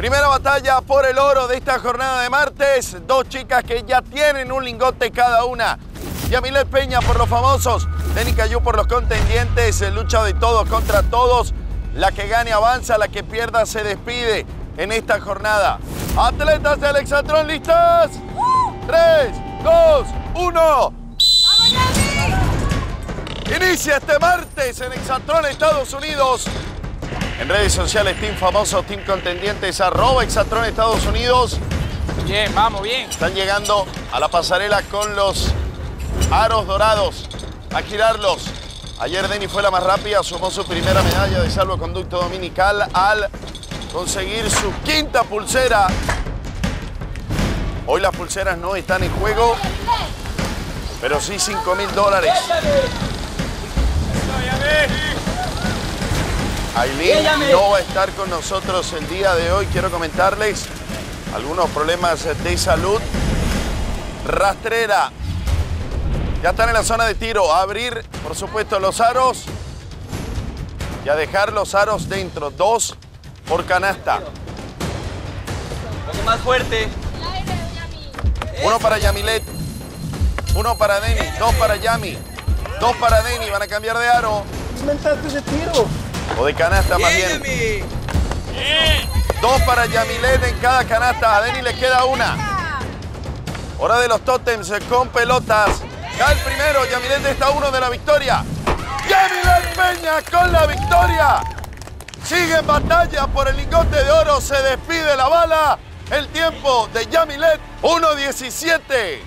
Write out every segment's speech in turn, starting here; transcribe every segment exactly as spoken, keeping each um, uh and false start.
Primera batalla por el oro de esta jornada de martes. Dos chicas que ya tienen un lingote cada una. Yamilet Peña por los famosos, Denny Caillou por los contendientes. Lucha de todos contra todos. La que gane avanza, la que pierda se despide en esta jornada. Atletas de Alexatrón, ¿listas? tres, dos, uno. Inicia este martes en Exatrón, Estados Unidos. En redes sociales, Team Famosos, Team Contendientes, arroba Exatrón, Estados Unidos. Bien, vamos, bien. Están llegando a la pasarela con los aros dorados a girarlos. Ayer Denny fue la más rápida, sumó su primera medalla de salvoconducto dominical al conseguir su quinta pulsera. Hoy las pulseras no están en juego, pero sí cinco mil dólares. Aileen no va a estar con nosotros el día de hoy. Quiero comentarles algunos problemas de salud. Rastrera. Ya están en la zona de tiro. A abrir, por supuesto, los aros. Y a dejar los aros dentro. Dos por canasta. Un poco más fuerte. Uno para Yamilet. Uno para Denny. Dos para Yami. Dos para Denny. Van a cambiar de aro. Inventaste ese tiro. O de canasta más bien. Dos para Yamilet en cada canasta. A Denny le queda una. Hora de los tótems con pelotas. Ya el primero. Yamilet está uno de la victoria. Yamilet Peña con la victoria. Sigue en batalla por el lingote de oro. Se despide la bala. El tiempo de Yamilet, uno diecisiete.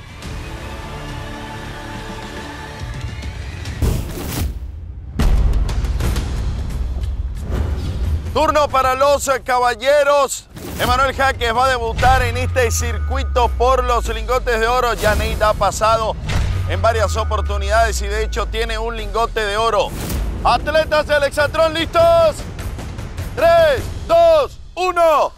Turno para los caballeros. Emanuel Jaques va a debutar en este circuito por los lingotes de oro. Ya Nate ha pasado en varias oportunidades y de hecho tiene un lingote de oro. Atletas del Exatrón, ¿listos? tres, dos, uno.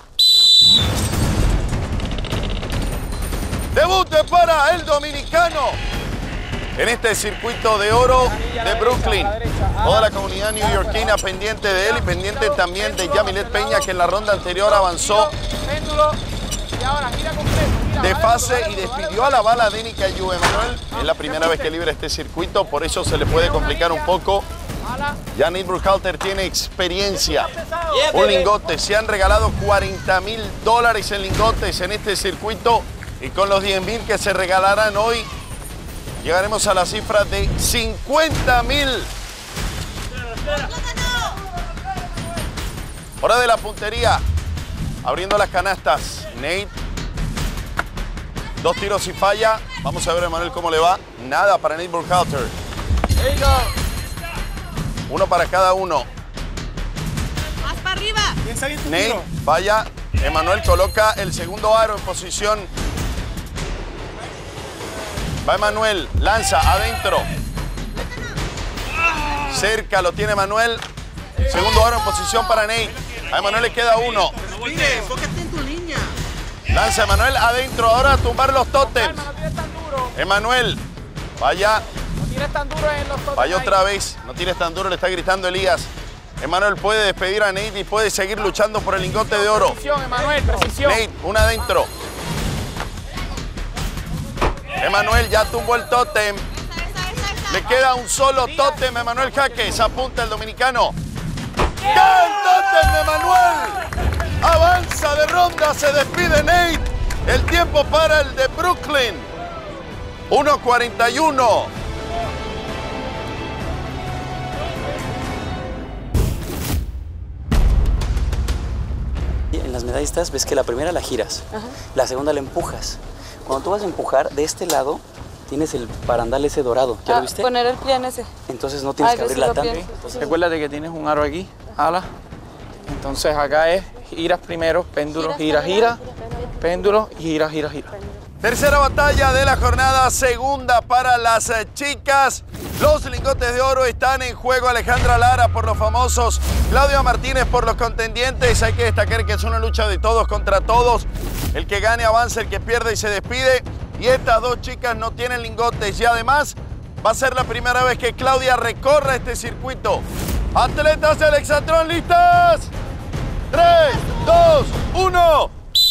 Debute para el dominicano en este circuito de oro de Brooklyn. Toda la comunidad neoyorquina pendiente de él y pendiente también de Yamilet Peña, que en la ronda anterior avanzó de fase y despidió a la bala Denny Caillou. Emanuel es la primera vez que libra este circuito, por eso se le puede complicar un poco. Ya Nate Burkhalter tiene experiencia. Un lingote. Se han regalado cuarenta mil dólares en lingotes en este circuito. Y con los diez mil que se regalarán hoy, llegaremos a la cifra de cincuenta mil. Hora de la puntería. Abriendo las canastas. Nate. Dos tiros y falla. Vamos a ver a Emanuel cómo le va. Nada para Nate Burkhalter. Uno para cada uno. Más para arriba. Nate falla. Emanuel coloca el segundo aro en posición. Va Emanuel, lanza adentro. Cerca lo tiene Emanuel. Segundo aro en posición para Nate. A Emanuel le queda uno. Lanza Emanuel adentro. Ahora a tumbar los tótems. Emanuel, vaya. Vaya otra vez. No tires tan duro, le está gritando Elías. Emanuel puede despedir a Nate y puede seguir luchando por el lingote de oro. Nate, una adentro. Emanuel ya tumbó el tótem. Le queda un solo tótem. Emanuel Jaques, apunta el dominicano. ¡Cae el tótem de Emanuel! Avanza de ronda, se despide Nate. El tiempo para el de Brooklyn. uno cuarenta y uno. En las medallistas ves que la primera la giras, ajá, la segunda la empujas. Cuando tú vas a empujar, de este lado tienes el barandal ese dorado. ¿Ya ah, lo viste? Poner el pie en ese. Entonces no tienes Ay, que abrirla sí tanto. Entonces, recuérdate que tienes un aro aquí, ala. Entonces acá es giras primero, péndulo, gira, gira, péndulo y gira, gira, gira. Tercera batalla de la jornada, segunda para las chicas. Los lingotes de oro están en juego. Alejandra Lara por los famosos, Claudia Martínez por los contendientes. Hay que destacar que es una lucha de todos contra todos. El que gane avanza, el que pierde y se despide. Y estas dos chicas no tienen lingotes. Y además va a ser la primera vez que Claudia recorra este circuito. Atletas del Exatrón, ¿listas? Tres, dos, uno.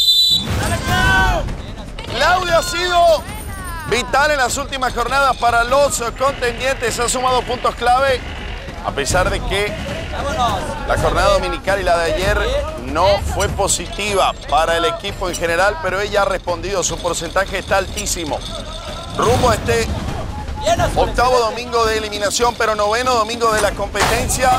Claudia ha sido vital en las últimas jornadas para los contendientes. Ha sumado puntos clave, a pesar de que la jornada dominical y la de ayer no fue positiva para el equipo en general, pero ella ha respondido. Su porcentaje está altísimo. Rumbo a este octavo domingo de eliminación, pero noveno domingo de la competencia.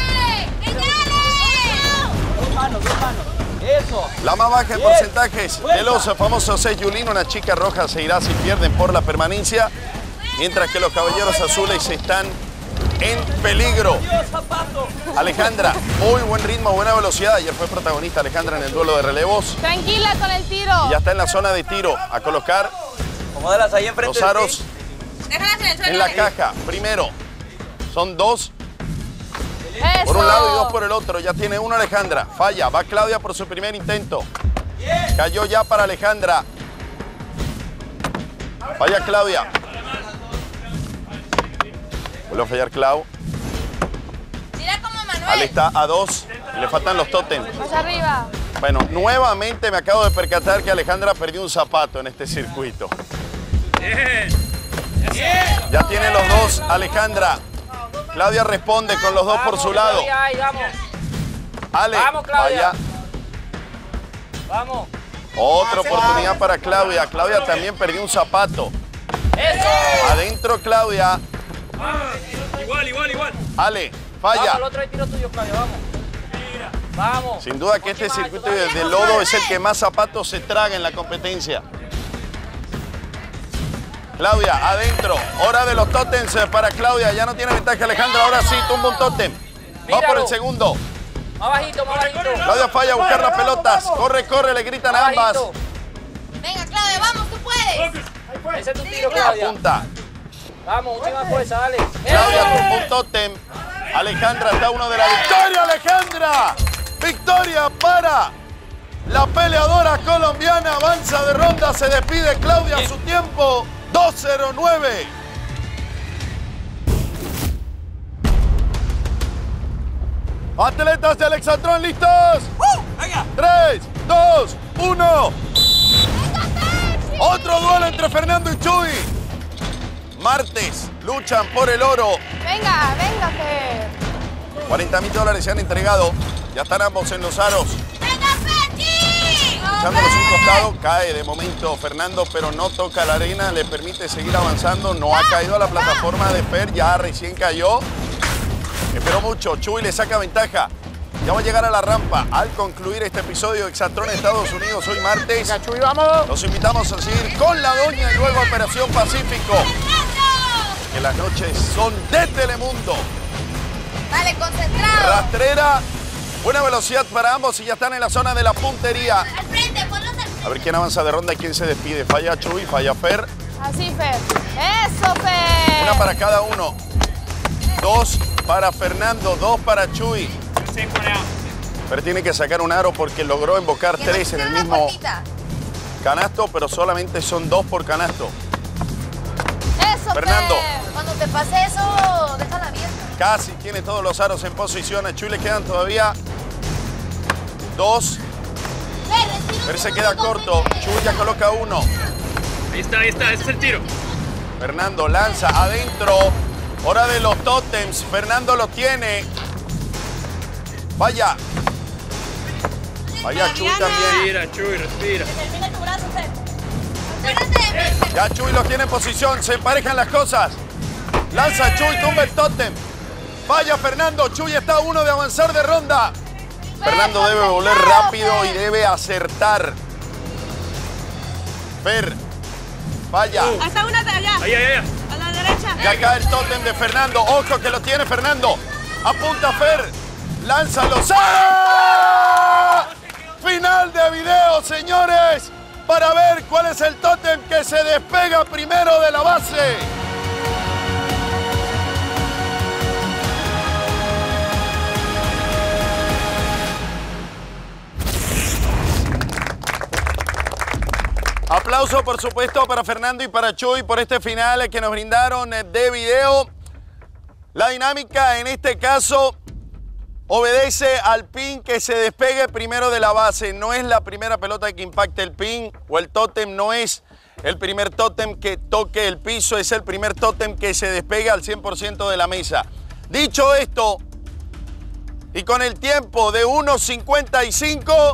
La más baja en porcentajes de los famosos es Yulín. Una chica roja se irá si pierden por la permanencia, mientras que los caballeros azules están en peligro. Alejandra, muy buen ritmo, buena velocidad. Ayer fue protagonista Alejandra en el duelo de relevos. Tranquila con el tiro. Y ya está en la zona de tiro. A colocar Ahí enfrente los aros Déjalas en el suelo. en la caja. Primero, son dos Eso. por un lado y dos por el otro. Ya tiene uno Alejandra. Falla. Va Claudia por su primer intento. Cayó ya para Alejandra. Falla Claudia. Vuelve a fallar Clau. Tira como Manuel. Ale está a dos. Le faltan los tótems. Más arriba. Bueno, nuevamente me acabo de percatar que Alejandra perdió un zapato en este circuito. Ya tiene los dos Alejandra. Claudia responde con los dos por su lado. Ale, Vamos, Claudia. vaya. Vamos. Otra oportunidad para Claudia. Claudia también perdió un zapato. Eso. Adentro Claudia. Igual, igual, igual. Ale, falla. Vamos, el otro es tiro tuyo, Claudia, vamos. Vamos. Sin duda que este circuito de lodo es el que más zapatos se traga en la competencia. Claudia, adentro. Hora de los tótems para Claudia. Ya no tiene ventaja Alejandra. Ahora sí, tumba un tótem. Va por el segundo. Más bajito, más bajito. Claudia falla a buscar las pelotas. Corre, corre, le gritan a ambas. Venga, Claudia, vamos, tú puedes. Ese es tu tiro, Claudia. Apunta. Vamos, mucha más fuerza, dale. Claudia tumbó un tótem. Alejandra está uno de la victoria. Alejandra. Victoria para la peleadora colombiana. Avanza de ronda. Se despide Claudia a su tiempo. dos cero nueve. Atletas de Alexandrón, ¿listos? tres, dos, uno. Otro duelo entre Fernando y Chuy. Martes luchan por el oro. Venga, venga, Fer. cuarenta mil dólares se han entregado. Ya están ambos en los aros. ¡Venga, Fechi! Echándolos un costado, cae de momento Fernando, pero no toca la arena, le permite seguir avanzando. No ha caído a la plataforma de Fer, ya recién cayó. Esperó mucho, Chuy le saca ventaja. Ya va a llegar a la rampa al concluir este episodio de Exatlón Estados Unidos hoy martes. Venga, Chuy, vamos. Los invitamos a seguir con la doña y luego Operación Pacífico. Que las noches son de Telemundo. Dale, concentrado. Rastrera, buena velocidad para ambos y ya están en la zona de la puntería. Al frente, ponlos al frente. A ver quién avanza de ronda y quién se despide. Falla Chuy, falla Fer. Así, Fer. Eso, Fer. Una para cada uno. Dos para Fernando, dos para Chuy. Fer tiene que sacar un aro porque logró invocar Que no tres en el quede una mismo puertita. canasto, pero solamente son dos por canasto. Eso, Fernando. Fer. Cuando te pase eso, déjala abierta. Casi tiene todos los aros en posición. A Chuy le quedan todavía dos. Fer, respira un Fer se segundo queda y corto. concentra. Chuy ya coloca uno. Ahí está, ahí está, ese es el tiro. Fernando lanza adentro. Hora de los tótems. Fernando lo tiene. Vaya. Vaya Chuy también. Respira, Chuy, respira. Termina tu brazo, Fer. Acuérdate. Ya Chuy los tiene en posición. Se emparejan las cosas. Lanza Chuy, tumba el tótem. Vaya Fernando. Chuy está a uno de avanzar de ronda. Fernando debe volver rápido y debe acertar. Fer. Vaya. Hasta una de allá. Ahí, ahí, ahí. A la derecha. Ya cae el tótem de Fernando. Ojo que lo tiene Fernando. Apunta Fer. Lánzalo. ¡Ah! Final de video, señores. Para ver cuál es el tótem que se despega primero de la base. Aplauso, por supuesto, para Fernando y para Chuy por este final que nos brindaron de video. La dinámica en este caso obedece al pin que se despegue primero de la base. No es la primera pelota que impacte el pin o el tótem, no es el primer tótem que toque el piso, es el primer tótem que se despegue al cien por ciento de la mesa. Dicho esto, y con el tiempo de uno cincuenta y cinco,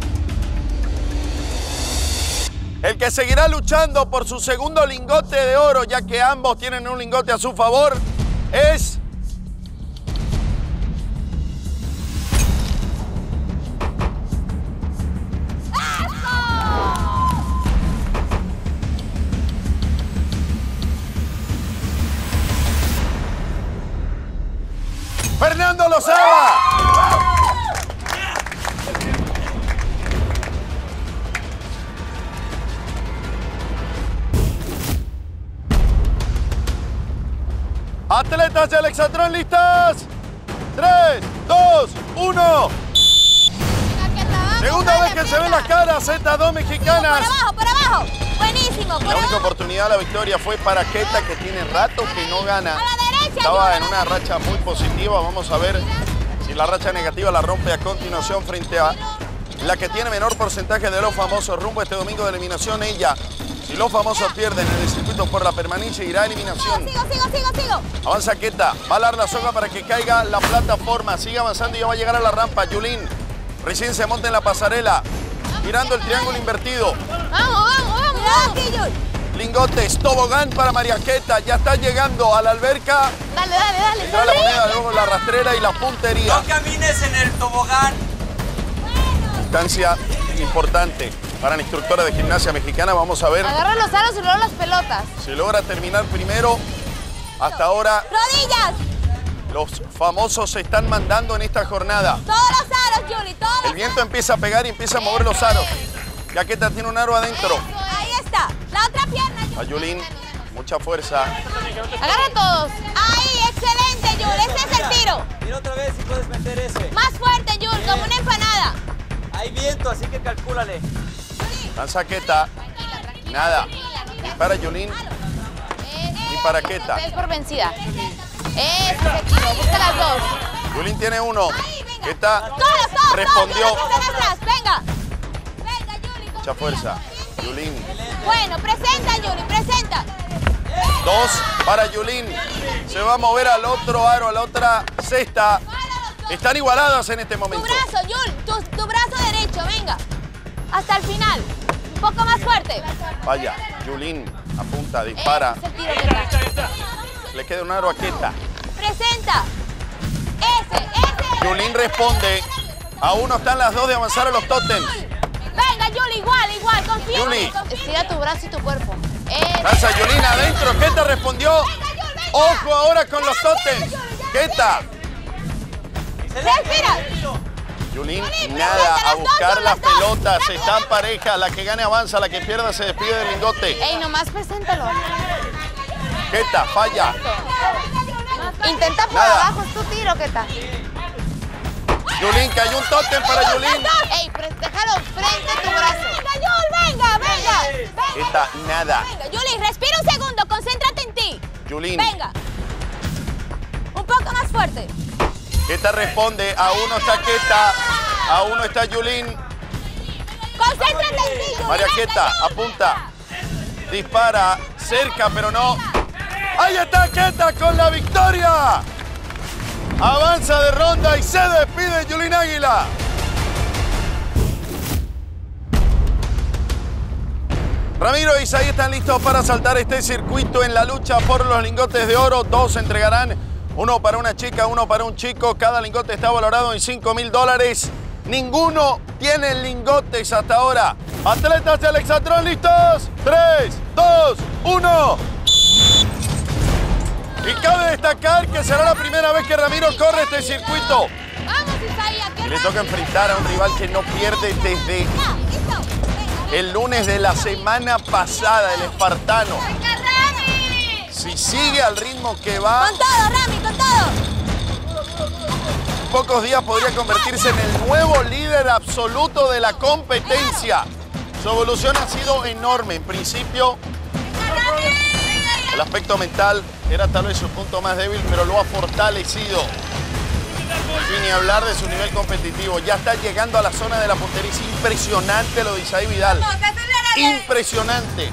el que seguirá luchando por su segundo lingote de oro, ya que ambos tienen un lingote a su favor, es... ¡Fernando Lozada! Atletas de Alexatrón, ¿listas? tres, dos, uno. Segunda vez que se ven las caras, Z dos mexicanas. Por abajo, por abajo. Buenísimo, por La única abajo. oportunidad de la victoria fue para Keta, que tiene rato que no gana. A la derecha, Estaba en ayuda. una racha muy positiva. Vamos a ver si la racha negativa la rompe a continuación frente a la que tiene menor porcentaje de los famosos rumbo este domingo de eliminación. Ella, si los famosos pierden en el circuito por la permanencia, irá a eliminación. Sigo, sigo, sigo, sigo. Avanza Keta, va a dar la soga para que caiga la plataforma. Sigue avanzando y ya va a llegar a la rampa. Yulín recién se monta en la pasarela, girando el triángulo invertido. Vamos, vamos, vamos. Cuidado, Yul. Lingotes, tobogán para María Keta. Ya está llegando a la alberca. Dale, dale, dale. Entra la moneda, luego la rastrera y la puntería. No camines en el tobogán. Distancia importante para la instructora de gimnasia mexicana. Vamos a ver Agarra los aros y luego las pelotas. si logra terminar primero. Hasta ahora Rodillas. los famosos se están mandando en esta jornada. Todos los aros, Yuli, todos El los viento empieza a pegar y empieza a mover los aros. Ya Keta tiene un aro adentro. Ahí está. La otra pierna, Yuli. A Yulín, mucha fuerza. Agarra todos. Ahí, excelente, Yul. Ese es el tiro. Mira otra vez si puedes meter ese. Más fuerte, Yul, como una empanada. Hay viento, así que calcúlale. Lanza Keta. Nada. Dispara Yulín. Y para Keta. Es por vencida. Ese es el tiro. Busca las dos. Yulín tiene uno. Keta Todos, todos, respondió. todos. Yuli, están atrás. Venga. Venga, Yuli. Mucha fuerza. Yulín. Bueno, presenta, Yuli, presenta. Dos para Yulín. Se va a mover al otro aro, a la otra cesta. Están igualadas en este Tu momento. brazo, Yul. Tu, tu brazo derecho, venga. Hasta el final. Un poco más fuerte. Vaya, Yulín apunta, dispara. Ese es el tiro que está. Le queda un aro a Keta. Presenta. Ese, ese. Yulín responde. Aún no están las dos de avanzar a los tótems. Venga, Yuli, igual, igual. Confía en Yuli. mí, confía. Estira tu brazo y tu cuerpo. Ese. Lanza Yulín adentro. Keta respondió. Ojo ahora con los tótems. Keta. Respira. Yulín, Yulín, nada, presenta a las dos, buscar son las las dos. pelotas. Rápido, Están rápido. parejas. La que gane avanza, la que pierda se despide del lingote. Ey, nomás preséntalo. Keta, falla. Intenta por Nada. abajo, es tu tiro, ¿qué tal? Yulín, cayó un tótem para Yulín. Ey, pre- déjalo frente a tu brazo. Venga, Yul, venga, venga. Keta, nada. Venga, Yuli, respira un segundo, concéntrate en ti. Yulín. Venga. Un poco más fuerte. Keta responde. Aún no está Keta. Aún no está Yulín. Concéntrate en ti, Yuli. María venga, Keta, Yul. apunta. Dispara. Cerca, pero no. ¡Ahí está Keta con la victoria! Avanza de ronda y se despide Yulín Águila. Ramiro y Isaí están listos para saltar este circuito en la lucha por los lingotes de oro. Dos se entregarán, uno para una chica, uno para un chico. Cada lingote está valorado en cinco mil dólares. Ninguno tiene lingotes hasta ahora. Atletas de Alexatrón, ¿listos? tres, dos, uno. Y cabe destacar que será la primera vez que Ramiro corre este circuito. Vamos, Isaí, aquí Y le toca enfrentar a un rival que no pierde desde Ya, listo. Venga. el lunes de la semana pasada, el espartano. Venga, Rami. Si sigue al ritmo que va, Con todo, Rami, con todo. en pocos días podría convertirse en el nuevo líder absoluto de la competencia. Su evolución ha sido enorme. En principio, el aspecto mental era tal vez su punto más débil, pero lo ha fortalecido. Y ni hablar de su nivel competitivo. Ya está llegando a la zona de la puntería. Es impresionante lo de Isaí Vidal. Impresionante.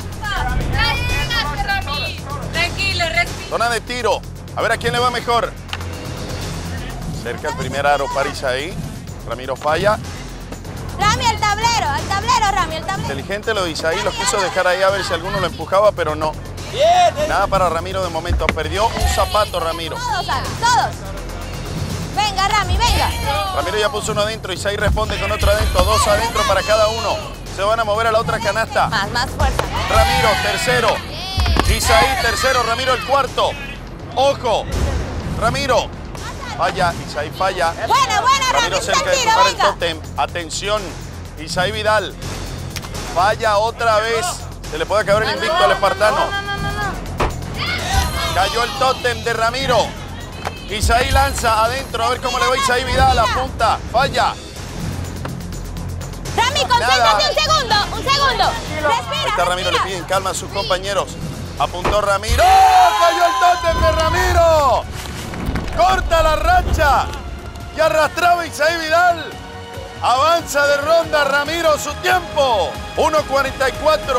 Tranquilo, respira. Zona de tiro. A ver a quién le va mejor. Cerca el primer aro para Isaí. Ramiro falla. Rami, el tablero, al tablero, Rami, el tablero. Inteligente lo de Isaí. Lo quiso dejar ahí a ver si alguno lo empujaba, pero no. Nada para Ramiro de momento. Perdió un zapato Ramiro. Todos, Ale, todos. Venga, Rami, venga. Ramiro ya puso uno adentro. Isaí responde con otro adentro. Dos adentro para cada uno. Se van a mover a la otra canasta. Más, más fuerza. Ramiro, tercero. Isaí, tercero. Ramiro, el cuarto. Ojo. Ramiro. Falla. Isaí falla. Buena, buena, Rami. Ramiro cerca de tocar el tótem. Atención. Isaí Vidal. Falla otra vez. Se le puede acabar el invicto al espartano. No, no, no, no. Cayó el tótem de Ramiro. Isaí lanza adentro. A ver cómo le va Isaí Vidal. Apunta. Falla. Rami, concéntrate un segundo. Un segundo. Respira, Ahí está Ramiro. Le respira. piden calma a sus compañeros. Apuntó Ramiro. ¡Oh! ¡Cayó el tótem de Ramiro! Corta la racha. Y arrastraba Isaí Vidal. Avanza de ronda Ramiro su tiempo. uno cuarenta y cuatro.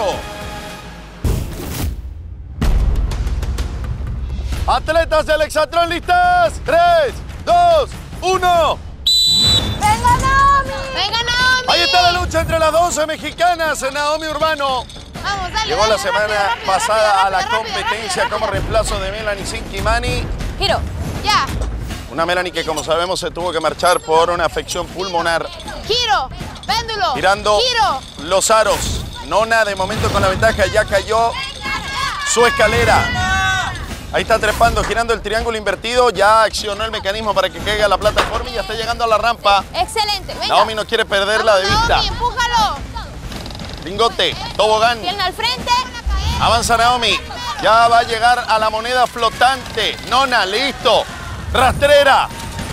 Atletas del Hexatlón, listas. tres, dos, uno. Venga, Naomi. Venga, Naomi. Ahí está la lucha entre las doce mexicanas. Naomi Urbano Vamos, dale, llegó la dale, semana rápido, rápido, pasada rápido, a la rápido, competencia rápido, como rápido. reemplazo de Melanie Sinkimani. Giro, ya. Una Melanie que, como sabemos, se tuvo que marchar por una afección pulmonar. Giro, péndulo. Tirando Giro. los aros. Nona de momento con la ventaja, ya cayó su escalera. Ahí está trepando, girando el triángulo invertido. Ya accionó el mecanismo para que caiga a la plataforma y ya está llegando a la rampa. Excelente, venga. Naomi no quiere perderla de Vamos, vista. Naomi, empújalo. Lingote, tobogán. Pierna al frente. Avanza Naomi. Ya va a llegar a la moneda flotante. Nona, listo. Rastrera.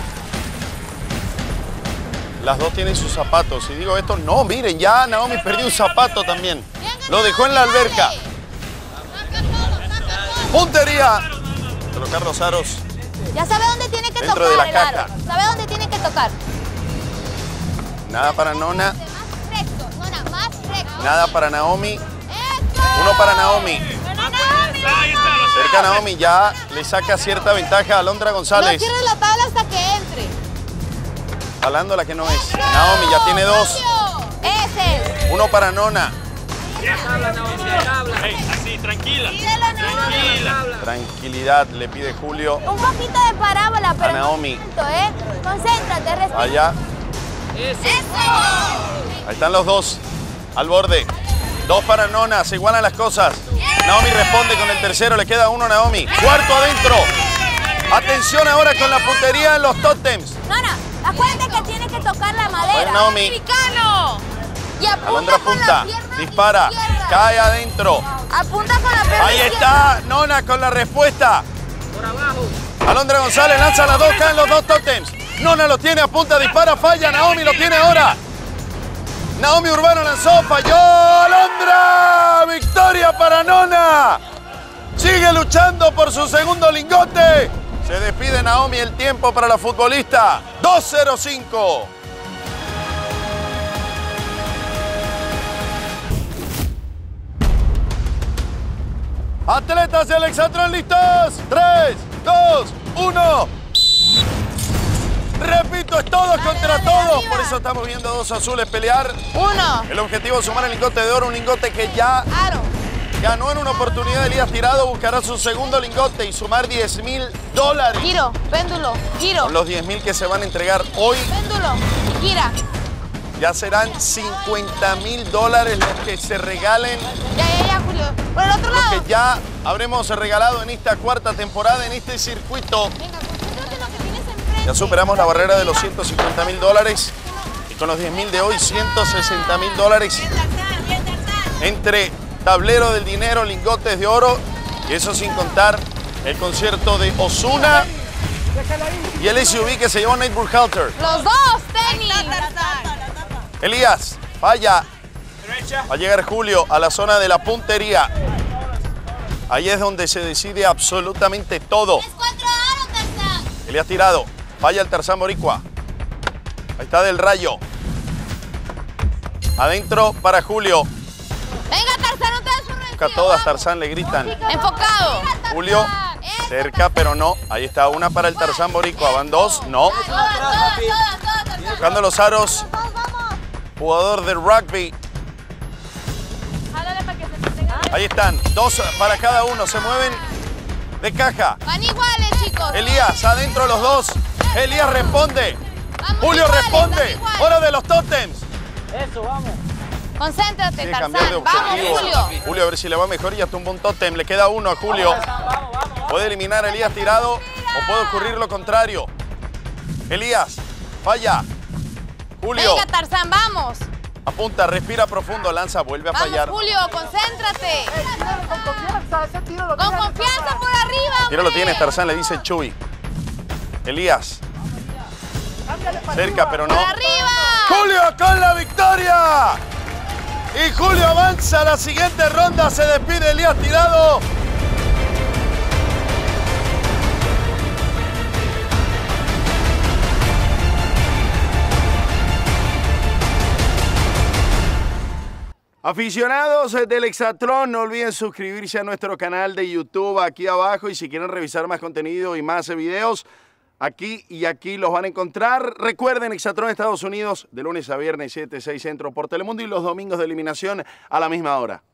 Las dos tienen sus zapatos. Si digo esto, no, miren, ya Naomi perdió un zapato también. Lo dejó en la alberca. Puntería. Colocar los aros. Ya sabe dónde tiene que Dentro tocar de la el caja. aro. Sabe dónde tiene que tocar. Nada para Nona. Más recto, Nona, más recto. Nada para Naomi. ¡Eso! Uno para Naomi. Buena, Naomi, venga. Cerca Naomi ya le saca cierta ventaja a Alondra No González. cierres la tabla hasta que entre. Jalando la que no es. Naomi ya tiene dos. Ese es. Uno para Nona. Ey, así, tranquila. Tírala, Naomi. Tranquila. Tranquilidad, le pide Julio. Un poquito de parábola, pero A Naomi. no tanto, ¿eh? Concéntrate, respira. Allá. ¡Eso! Ahí están los dos. Al borde. Dos para Nona. Se igualan las cosas. Naomi responde con el tercero. Le queda uno a Naomi. Cuarto adentro. Atención ahora con la puntería en los tótems. Nona, acuérdate que tiene que tocar la madera. Bueno, Naomi. ¡Mexicano! Y apunta Alondra con la apunta. pierna Dispara. izquierda. Cae adentro. Apunta con la pierna Ahí izquierda. está Nona con la respuesta. Alondra González lanza las dos, caen los dos tótems. Nona lo tiene, apunta, dispara, falla. Naomi lo tiene ahora. Naomi Urbano lanzó, falló. Alondra, victoria para Nona. Sigue luchando por su segundo lingote. Se despide Naomi, el tiempo para la futbolista. dos cero cinco. Atletas del Hexatlón, listos. tres, dos, uno. Repito, es todos contra dale, todos. arriba. Por eso estamos viendo a dos azules pelear. Uno. El objetivo es sumar el lingote de oro, un lingote que ya Aro. ganó en una oportunidad. Elías Tirado buscará su segundo lingote y sumar diez mil dólares. Giro, péndulo, giro, Con los diez mil que se van a entregar hoy, péndulo, gira. ya serán cincuenta mil dólares los que se regalen, Ya, ya, ya, Julio. Por el otro los lado. que ya habremos regalado en esta cuarta temporada, en este circuito. Venga, concéntrate en lo que tienes enfrente. Ya superamos la barrera de los ciento cincuenta mil dólares y con los diez mil de hoy, ciento sesenta mil dólares entre tablero del dinero, lingotes de oro y eso sin contar el concierto de Ozuna y el S U V que se llevó Nate Burkhalter. Los dos, tenis. Elías, falla. Va a llegar Julio a la zona de la puntería. Ahí es donde se decide absolutamente todo. Cuatro aros, Tarzán. Elías Tirado, Falla el Tarzán boricua. Ahí está Del Rayo. Adentro para Julio. Venga, Tarzán, no te des un Busca todas, Tarzán, le gritan. Enfocado. Julio, cerca, pero no. Ahí está una para el Tarzán boricua. Van dos, no. Todas, todas, todas, todas, Tarzán. Buscando los aros. Jugador de rugby. Jálale para que se mantenga bien. Ahí están, dos para cada uno. Se mueven de caja. Van iguales, chicos. Elías, adentro los dos. Elías responde. Vamos Julio iguales, responde. vamos iguales. Hora de los tótems. Eso, vamos. Concéntrate, Tiene que cambiar de Tarzán. Vamos, objetivo. Julio. Julio, a ver si le va mejor y hasta un buen tótem. Le queda uno a Julio. Vamos, vamos. Puede eliminar a Elías tirado o puede ocurrir lo contrario. Elías, falla. Julio, Venga, Tarzán, vamos. apunta, respira profundo, lanza, vuelve a Vamos, fallar. Julio, concéntrate. Con confianza, ese tiro lo Con tiene. confianza por arriba, Tiro lo hombre. tienes, Tarzán, le dice Chuy. Elías, cerca, pero no. ¡Por arriba! Julio con la victoria. Y Julio avanza a la siguiente ronda. Se despide Elías Tirado. Aficionados del Hexatlón, no olviden suscribirse a nuestro canal de YouTube aquí abajo y si quieren revisar más contenido y más videos, aquí y aquí los van a encontrar. Recuerden, Hexatlón Estados Unidos, de lunes a viernes, siete, seis centro por Telemundo y los domingos de eliminación a la misma hora.